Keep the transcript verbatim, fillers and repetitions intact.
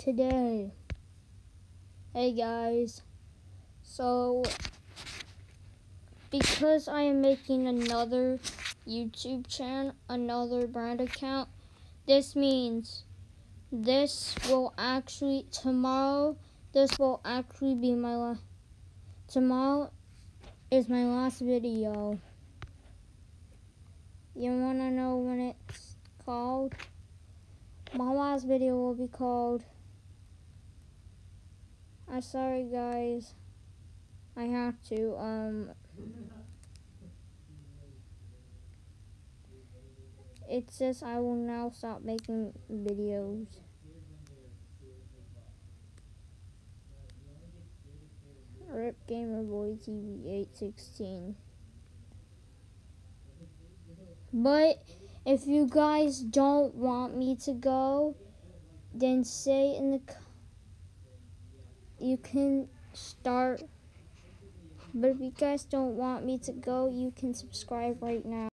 today. Hey guys, so because I am making another YouTube channel, another brand account, this means this will actually, tomorrow, this will actually be my last, tomorrow is my last video. You wanna know when it's called? My last video will be called, I'm sorry guys, I have to, um, it says I will now stop making videos. Rip Gamer Boy T V eight sixteen. But if you guys don't want me to go, then say in the, you can start. But if you guys don't want me to go, you can subscribe right now.